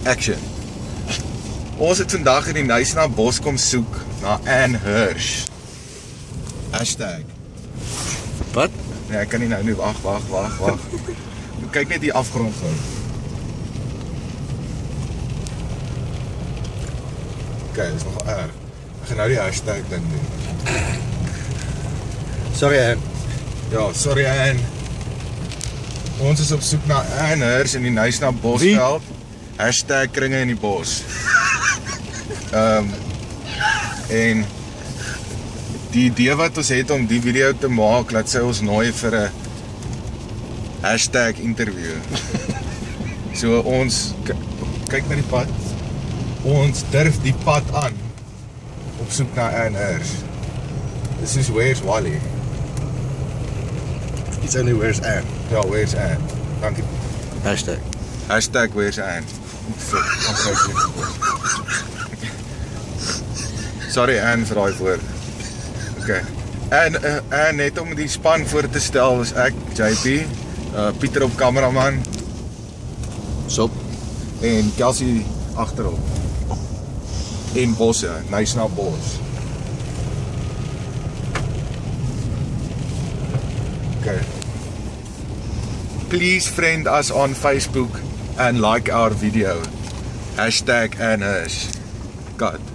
Action. Ons het vandag in die Knysna bos kom soek na Anne Hirsch. Hashtag. Wat? Nee, ek kan nie nou nie, wag. Kyk net die afgrond gou. Ok, dit is nogal erg. Ek gaan nou die hashtag ding doen. Sorry, Anne. Ja, sorry Anne. Ons is op soek na Anne Hirsch in die Knysna bosveld. Hashtag kringe in die bos. En die idee wat ons het om die video te maak, laat sy ons nooi vir 'n hashtag interview. So ons, kyk na die pad. Ons durf die pad aan op soek na Anne Hirsch. This is Where's Wally? It's only Where's Anne. Ja, Where's Anne? Dankie. Hashtag. Hashtag Where's Anne? Sorry Anne vir daai woord. Okay. En net om die span voor te stel is ek, JP, Pieter op kameraman, Sop. en Kelsey agterop. En bosse, Knysna bos. Okay. Please friend us on Facebook and like our video. Hashtag Anne Hirsch. God.